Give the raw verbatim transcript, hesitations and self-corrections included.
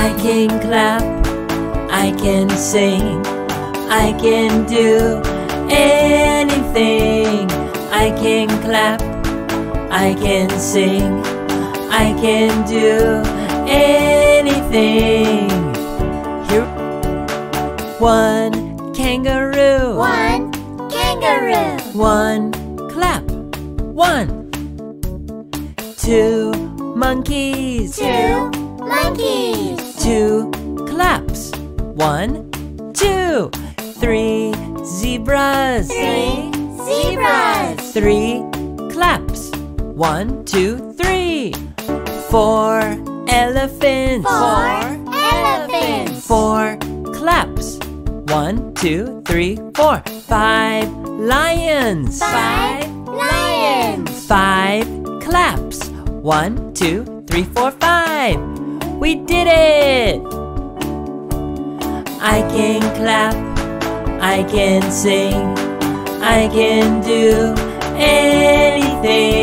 I can clap, I can sing, I can do anything. I can clap, I can sing, I can do anything. Here, one kangaroo, One kangaroo. one clap, one. Two monkeys, Two monkeys. two claps, one, two. Three zebras, Three zebras. three claps, one, two, three. Four elephants, Four elephants. four claps, one, two, three, four. Five lions, Five lions. five claps, one, two, three, four, five. We did it! I can clap, I can sing, I can do anything.